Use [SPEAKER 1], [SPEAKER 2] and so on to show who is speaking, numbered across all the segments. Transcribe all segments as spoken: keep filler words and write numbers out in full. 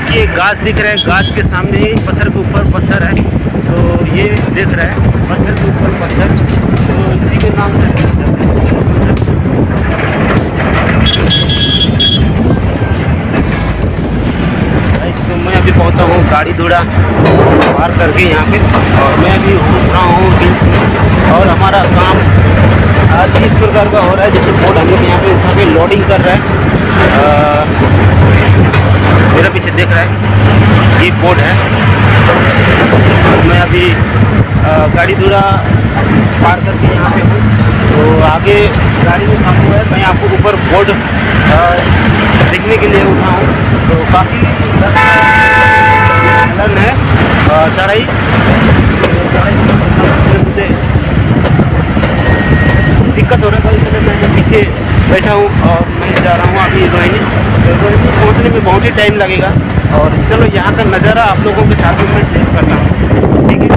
[SPEAKER 1] देखिए गाछ दिख रहा है, गाछ के सामने ही पत्थर के ऊपर पत्थर है, तो ये देख रहा है पत्थर के ऊपर पत्थर, तो इसी के नाम से तो मैं अभी पहुंचा हूँ गाड़ी घोड़ा पार करके यहाँ पे, और मैं अभी घूम रहा हूँ हिल्स में। और हमारा काम आज इस प्रकार का हो रहा है, जैसे बोट हम लोग यहाँ पे उठा के लोडिंग कर रहा है। आ, मेरा पीछे देख रहा है ये बोट है, और मैं अभी आ, गाड़ी घोड़ा पार करके यहाँ पे हूँ। तो आगे गाड़ी में सामू है, मैं आपको ऊपर बोट देखने के लिए उठा हूँ। तो काफ़ी ढलान है, चढ़ाई मुझे दिक्कत हो रहा है, इसलिए मैं पीछे बैठा हूँ और मैं जा रहा हूँ अभी रोहिणी। रोहिणी पहुँचने में बहुत ही टाइम लगेगा, और चलो यहाँ का नज़ारा आप लोगों के साथ में मैं शेयर करता हूँ, ठीक है।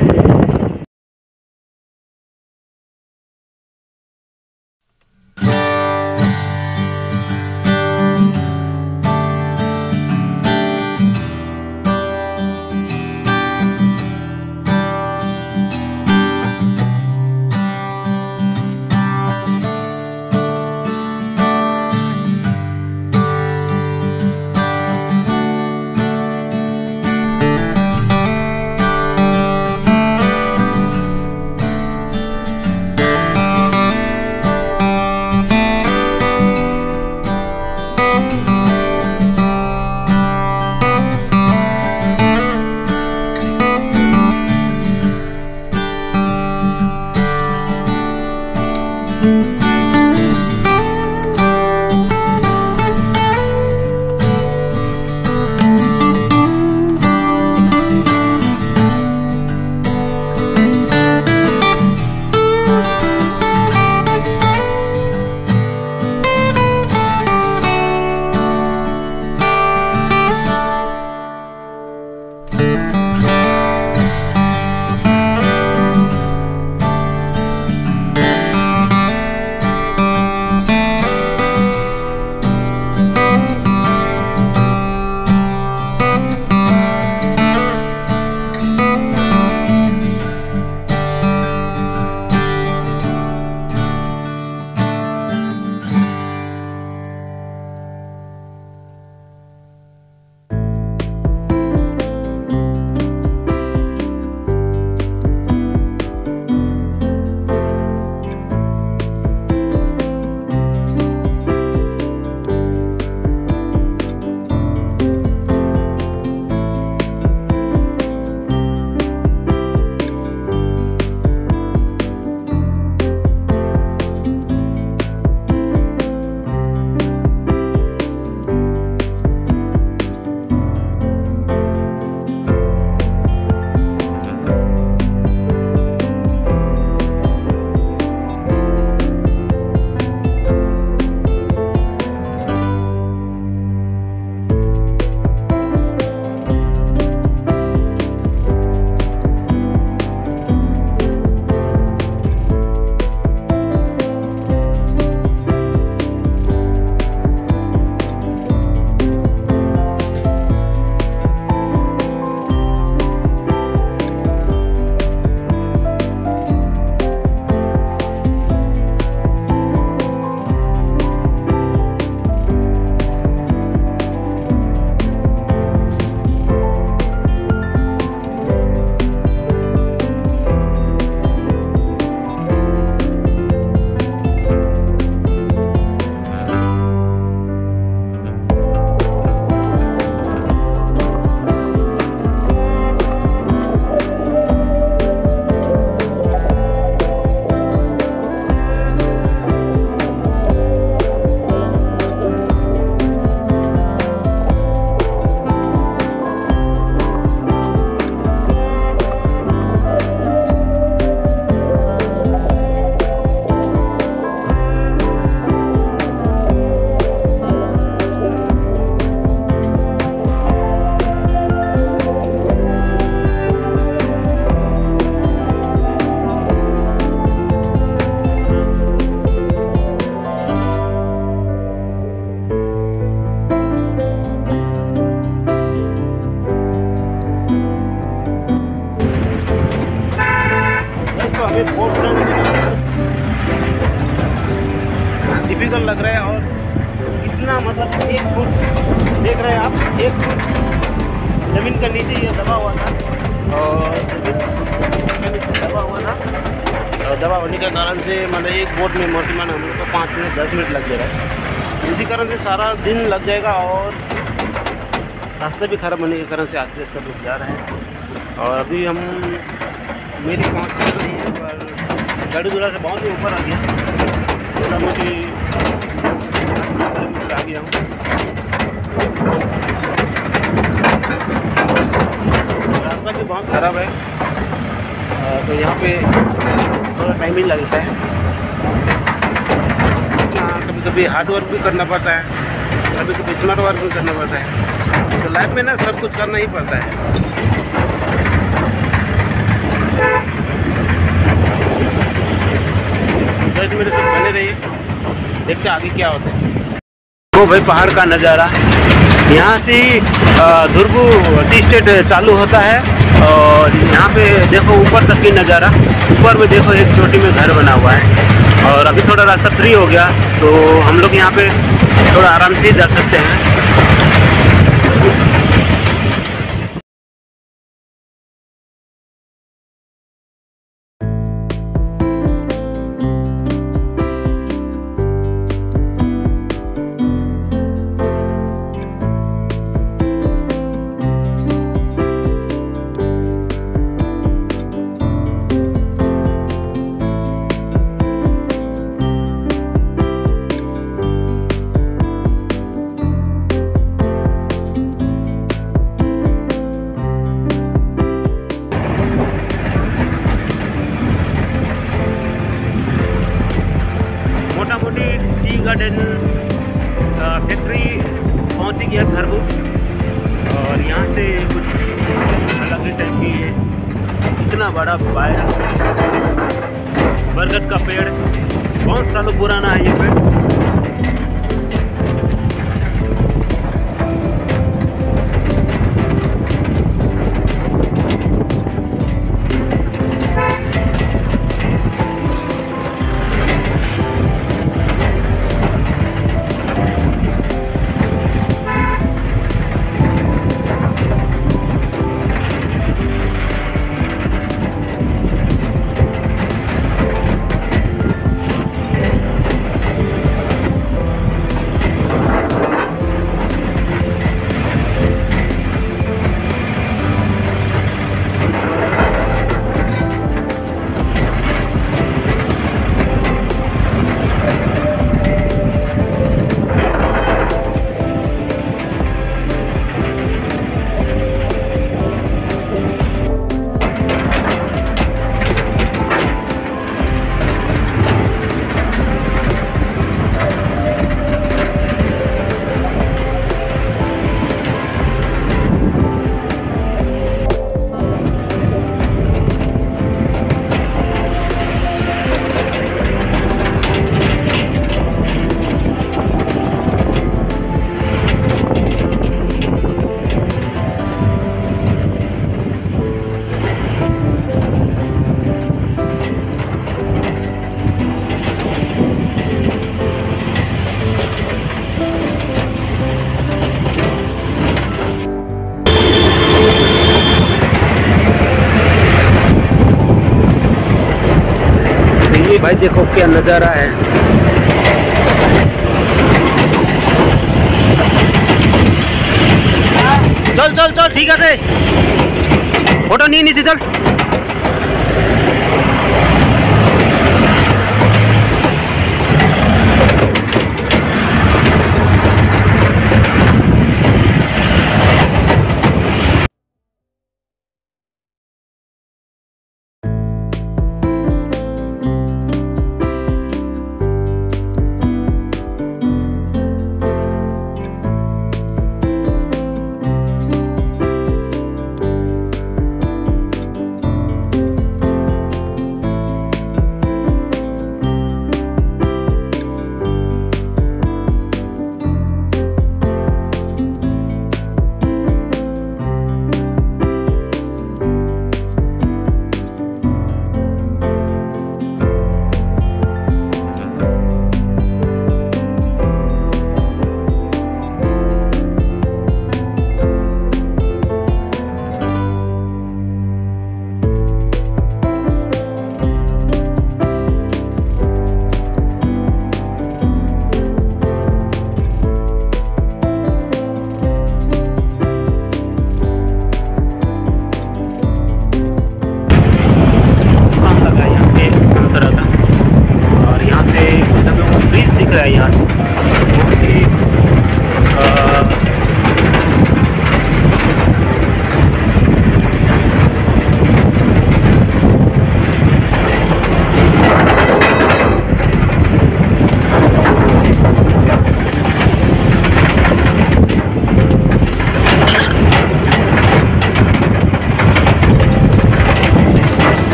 [SPEAKER 1] एक फुट ज़मीन का नीचे ये दबा हुआ था और ज़मीन के नीचे दबा हुआ था और दबा होने के कारण से मतलब एक बोट में मोटीमान हम लोग को पाँच मिनट दस मिनट लग जाएगा। इसी कारण से सारा दिन लग जाएगा और रास्ते भी ख़राब होने के कारण से आस्ते आस्ते रुक जा रहे हैं। और अभी हम मेरी पहुँच चल रही है पर गाड़ी घोड़ा से बहुत ही ऊपर आ गया, थोड़ा मोटी आ गया हूँ। रास्ता भी बहुत ख़राब है तो यहाँ पे थोड़ा टाइम ही लगता है। कभी कभी हार्ड वर्क भी करना पड़ता है, कभी कभी स्मार्ट वर्क भी करना पड़ता है। तो लाइफ में ना सब कुछ करना ही पड़ता है। दस मिनट से बने रहिए, देखते आगे क्या होता है। वो भाई पहाड़ का नज़ारा, यहाँ से ध्रुव टी स्टेट चालू होता है और यहाँ पे देखो ऊपर तक की नज़ारा। ऊपर में देखो एक चोटी में घर बना हुआ है और अभी थोड़ा रास्ता फ्री हो गया तो हम लोग यहाँ पे थोड़ा आराम से जा सकते हैं। मोटा मोटी टी गार्डन फैक्ट्री पहुँच गया ध्रुव और यहाँ से कुछ अलग ही टाइप की है। इतना बड़ा बरगद का पेड़, बहुत सालों पुराना है ये पेड़। भाई देखो क्या नज़ारा है। चल चल चल ठीक है, फोटो नहीं नीचे चल।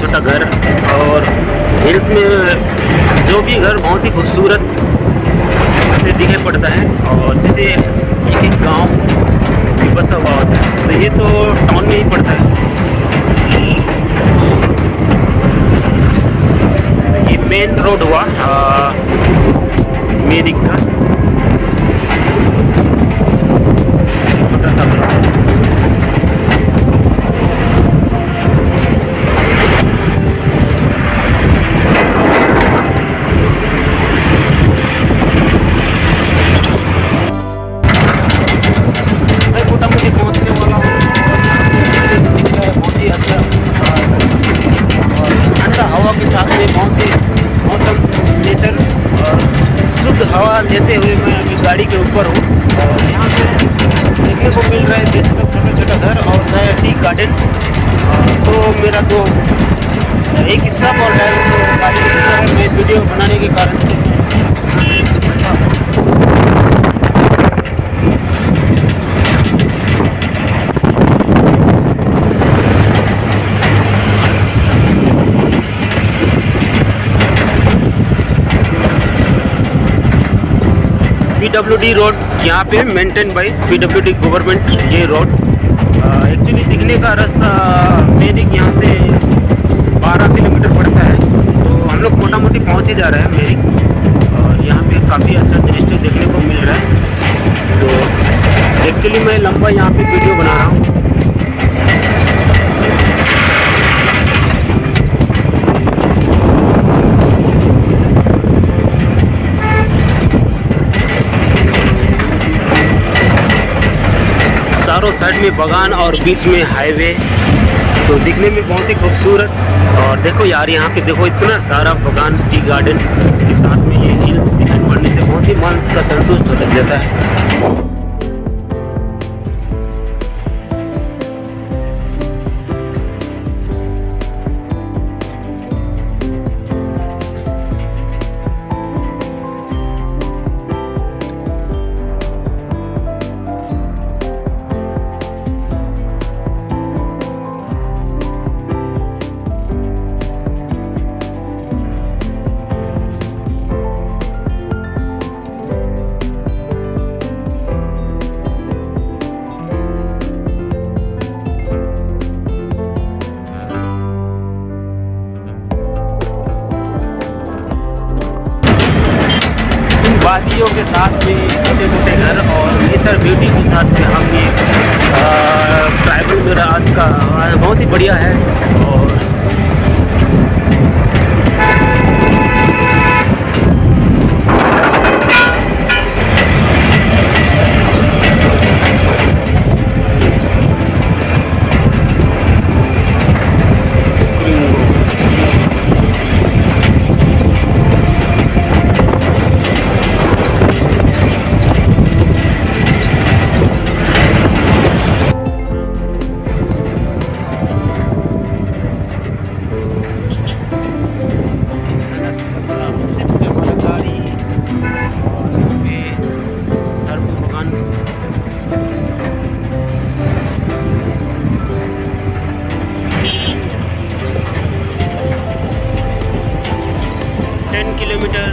[SPEAKER 1] छोटा घर, और हिल्स में जो भी घर बहुत ही खूबसूरत से दिखाई पड़ता है, और जैसे एक एक गाँव भी बसा हुआ होता है। तो ये तो टाउन में ही पड़ता है। ये मेन रोड हुआ मेरिक का, छोटा सा रोड। हवा लेते हुए मैं अभी गाड़ी के ऊपर हूँ, और यहाँ पे देखने को मिल रहा है देश का छोटा छोटा घर और चाहे टी गार्डन। तो मेरा तो एक स्टॉप और है, तो गाड़ी के ऊपर मैं वीडियो बनाने के कारण से पी डब्ल्यू डी रोड यहाँ पे maintain by P W D government. ये रोड एक्चुअली दिखने का रास्ता मेरिक यहाँ से बारह किलोमीटर पड़ता है, तो हम लोग मोटा मोटी पहुँच ही जा रहे हैं मेरिक, और यहाँ पे काफ़ी अच्छा दृश्य देखने को मिल रहा है। तो एक्चुअली मैं लंबा यहाँ पे वीडियो बना रहा हूँ। चारों साइड में बागान और बीच में हाईवे, तो दिखने में बहुत ही खूबसूरत। और देखो यार, यहाँ पे देखो इतना सारा बागान टी गार्डन के साथ में ये हिल्स दिखाई पड़ने से बहुत ही मन का संतुष्ट हो जाता है। वादियों के साथ में छोटे मोटे घर और नेचर ब्यूटी के साथ में हम ये ट्रैवल मेरा आज का बहुत ही बढ़िया है। और किलोमीटर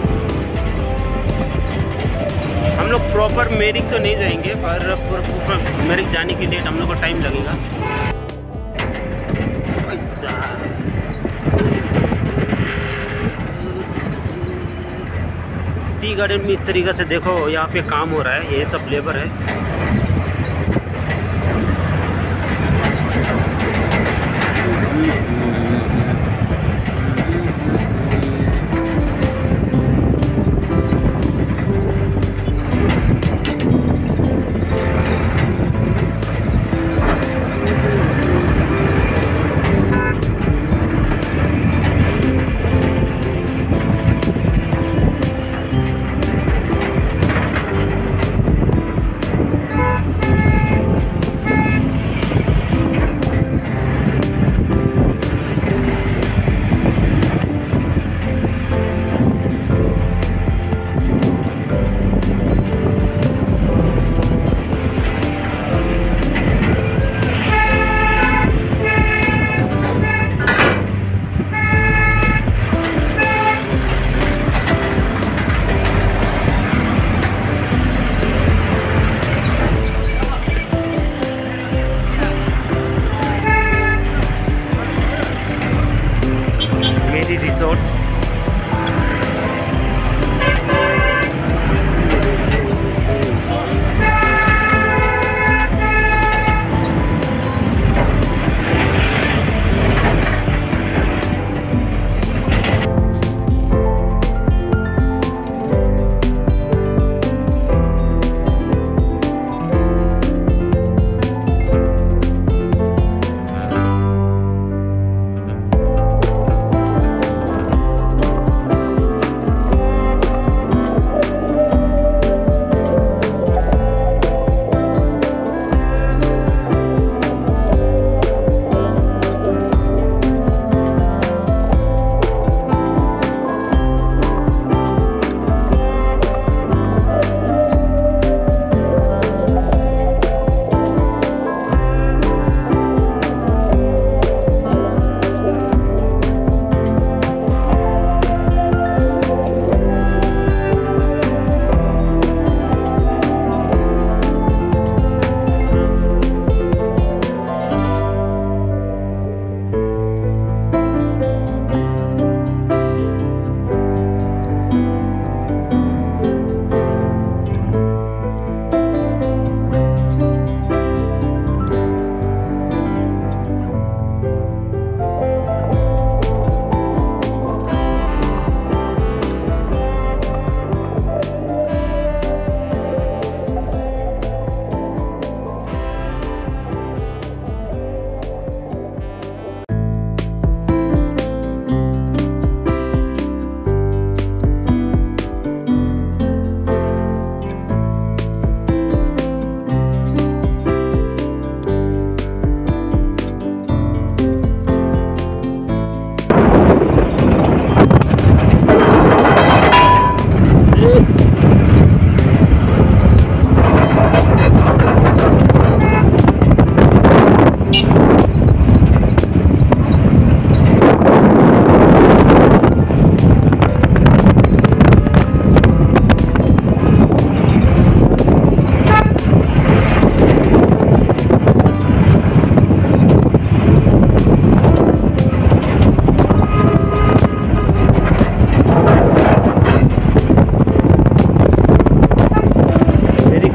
[SPEAKER 1] हम लोग प्रॉपर मेरिक तो नहीं जाएंगे, पर प्रॉपर मेरिक जाने के लिए हम लोग को टाइम लगेगा। टी गार्डन में इस तरीक़े से देखो, यहाँ पे काम हो रहा है, ये सब लेबर है।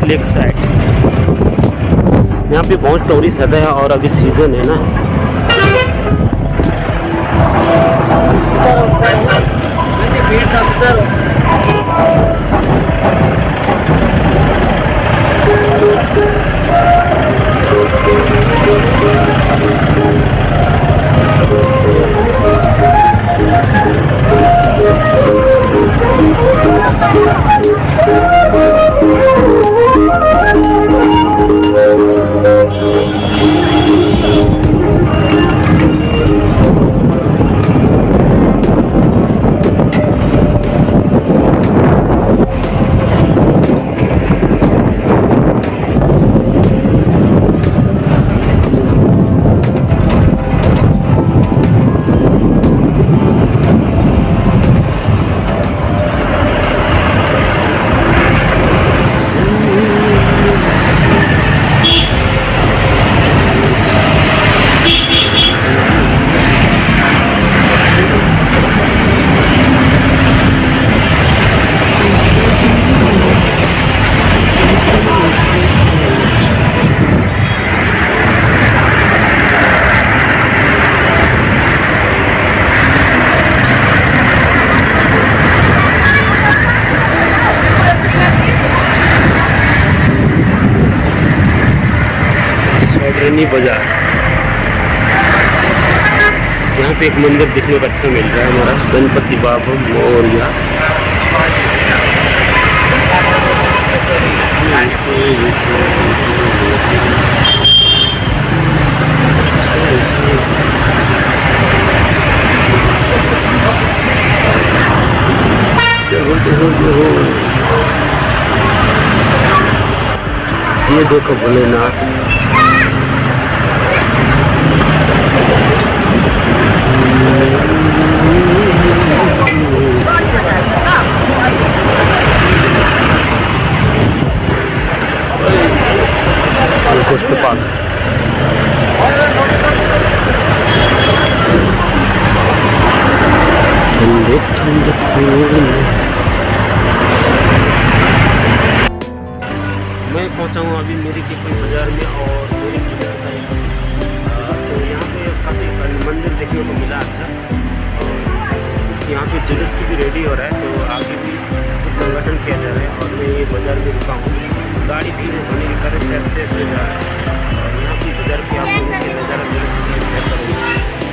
[SPEAKER 1] Lake side. यहाँ पे बहुत टूरिस्ट आता है और अभी सीज़न है ना। बाजार, यहाँ पे एक मंदिर दिखने को अच्छा मिल रहा है हमारा गणपति बाबा मोरया। ये देखो भोलेनाथ, पुष्प पार्क। ठंडे ठंडे मैं पहुंचा हूँ अभी मेरी टिप्पणी बाज़ार में और मेरी बाज़ार का एक तो यहाँ पे काफ़ी मंदिर देखने को मिला अच्छा, और कुछ यहाँ पे जुलूस की भी रेडी हो रहा है, तो आगे भी कुछ संगठन किया जा रहा है। और मैं ये बाज़ार में रुका हूँ, गाड़ी भी होने के कारण से आस्ते आस्ते जा रहा है। और यहाँ की बाज़ार की आप लोगों के नज़ारा जुलूस के लिए शेयर करूँगा।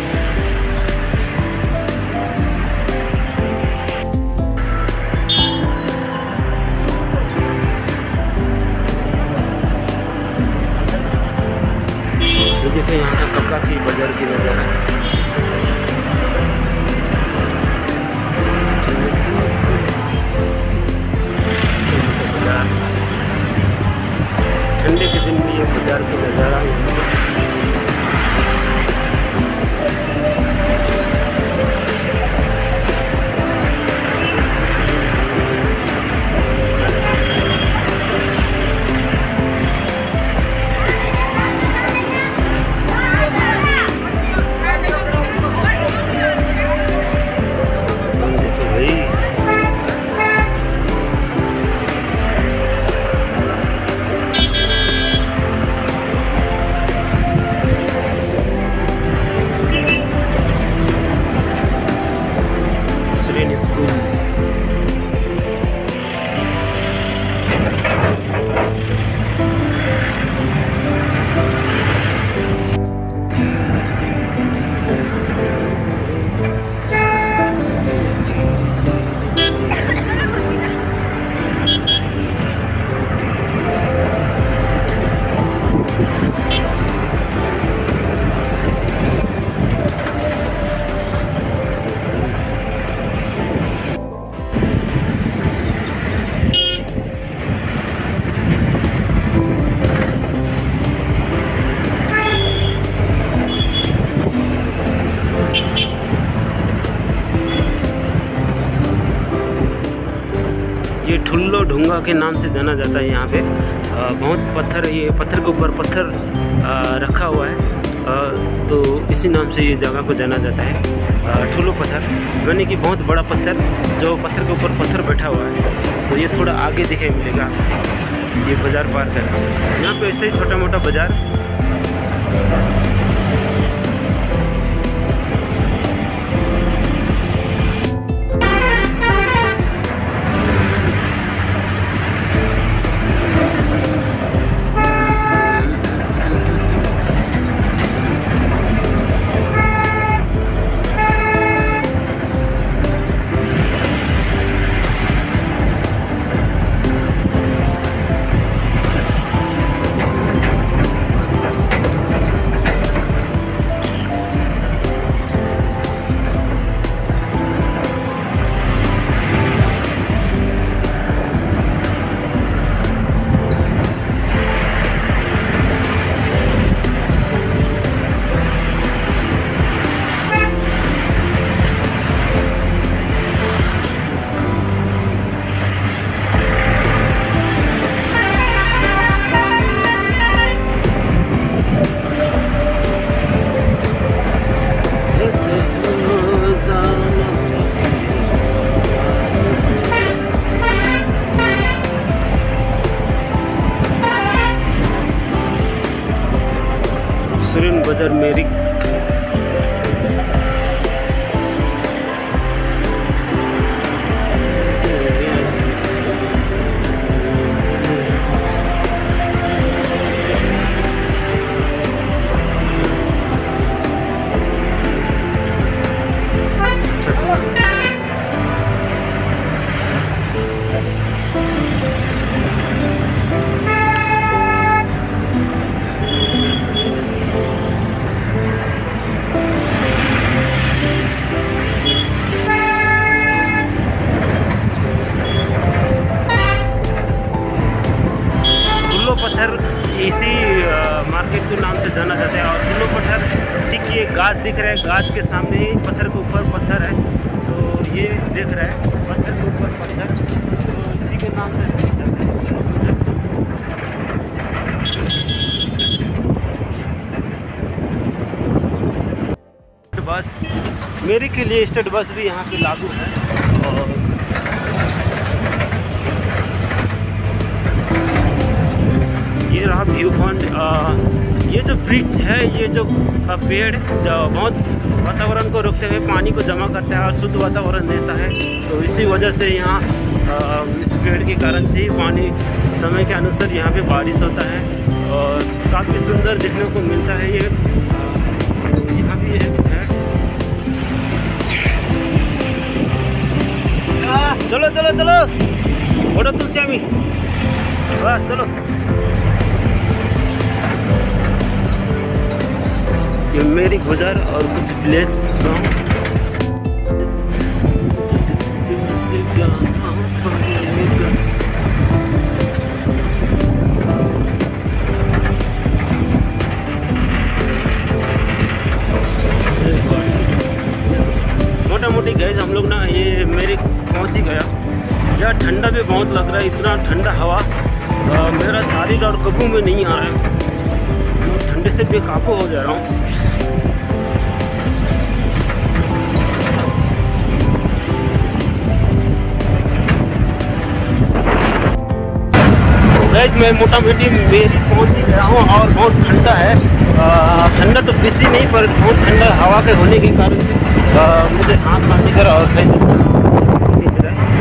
[SPEAKER 1] देखिए यहाँ का कपड़ा की बाज़ार की नज़ारा, ठंडे के दिन में ये बाज़ार की नज़ारा ये ठुल्लो ढूंगा के नाम से जाना जाता है। यहाँ पे आ, बहुत पत्थर, ये पत्थर के ऊपर पत्थर आ, रखा हुआ है, आ, तो इसी नाम से ये जगह को जाना जाता है। ठुल्लो पत्थर यानी कि बहुत बड़ा पत्थर, जो पत्थर के ऊपर पत्थर बैठा हुआ है। तो ये थोड़ा आगे दिखाई मिलेगा। ये बाज़ार पार्क है। यहाँ पे ऐसे ही छोटा मोटा बाज़ार। सुरीन बाजार मेरिक। पत्थर इसी मार्केट के नाम से जाना जाता है। और दुल्लो पत्थर ठीक ये गाछ दिख रहा है, गाछ के सामने ही पत्थर के ऊपर पत्थर है, तो ये देख रहा है पत्थर के ऊपर पत्थर, तो इसी के नाम से जाना जाता है। बस मेरे के लिए स्टेट बस भी यहाँ पे लागू है। और ये रहा व्यू पॉइंट। ये जो वृक्ष है, ये जो पेड़ जो बहुत वातावरण को रोकते हुए पानी को जमा करता है और शुद्ध वातावरण देता है, तो इसी वजह से यहाँ इस पेड़ के कारण से ही पानी समय के अनुसार यहाँ पे बारिश होता है और काफ़ी सुंदर देखने को मिलता है। ये यहाँ भी है। चलो चलो चलो फोटो तुलचे आम्ही, बस चलो। ये मेरी बाजार और कुछ प्लेस मोटा मोटी गैस हम लोग ना ये मेरे पहुंच ही गया। यार ठंडा भी बहुत लग रहा है, इतना ठंडा हवा आ, मेरा शरीर और कब्बों में नहीं आ रहा है, ठंडे से बेकाबू हो जा रहा हूँ। गैस मैं मोटा मोटी मेरी पहुँच ही गया हूँ और बहुत ठंडा है। ठंडा तो किसी नहीं, पर बहुत ठंडा हवा के होने के कारण से आ, मुझे हाथ मारने कर और सही दिख रहा है।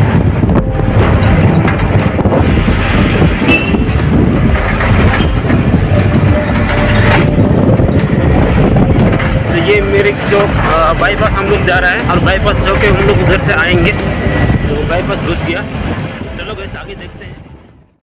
[SPEAKER 1] तो ये मेरे चौक बाईपास हम लोग जा रहे हैं और बाईपास चौक के हम लोग उधर से आएंगे, तो बाईपास घुस गया। चलो गैस आगे देखते हैं।